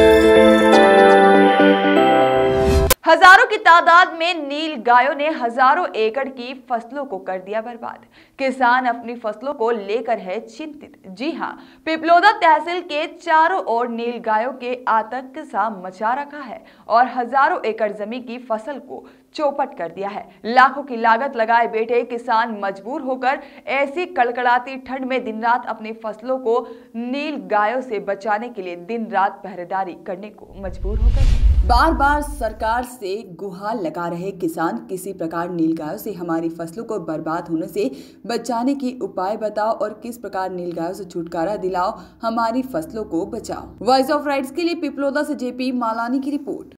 हजारों की तादाद में नील गायों ने हजारों एकड़ की फसलों को कर दिया बर्बाद। किसान अपनी फसलों को लेकर है चिंतित। जी हां, पिपलोदा तहसील के चारों ओर नील गायों के आतंक सा मचा रखा है और हजारों एकड़ जमीन की फसल को चौपट कर दिया है। लाखों की लागत लगाए बैठे किसान मजबूर होकर ऐसी कड़कड़ाती ठंड में दिन रात अपनी फसलों को नील गायों से बचाने के लिए दिन रात पहरेदारी करने को मजबूर हो गए। बार बार सरकार से गुहार लगा रहे किसान, किसी प्रकार नीलगायों से हमारी फसलों को बर्बाद होने से बचाने की उपाय बताओ और किस प्रकार नीलगायों से छुटकारा दिलाओ, हमारी फसलों को बचाओ। वॉइस ऑफ राइट्स के लिए पिपलोदा से जेपी मालानी की रिपोर्ट।